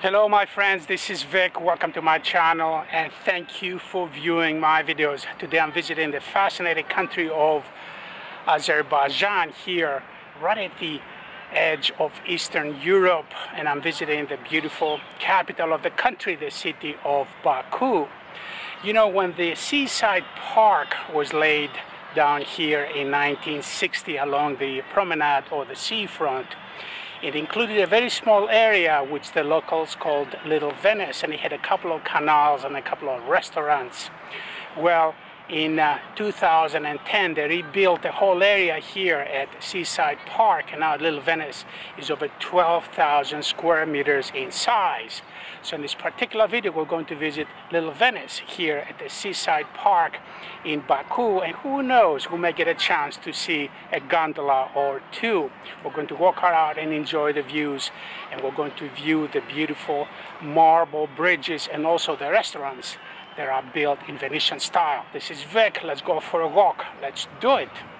Hello my friends, this is Vic. Welcome to my channel and thank you for viewing my videos. Today I'm visiting the fascinating country of Azerbaijan here, right at the edge of Eastern Europe, and I'm visiting the beautiful capital of the country, the city of Baku. You know, when the seaside park was laid down here in 1960 along the promenade or the seafront, it included a very small area which the locals called Little Venice, and it had a couple of canals and a couple of restaurants. Well, in 2010 they rebuilt the whole area here at Seaside Park, and now Little Venice is over 12,000 square meters in size. So in this particular video we're going to visit Little Venice here at the Seaside Park in Baku, and who knows, we may get a chance to see a gondola or two. We're going to walk around and enjoy the views, and we're going to view the beautiful marble bridges and also the restaurants that are built in Venetian style. This is Vic. Let's go for a walk. Let's do it.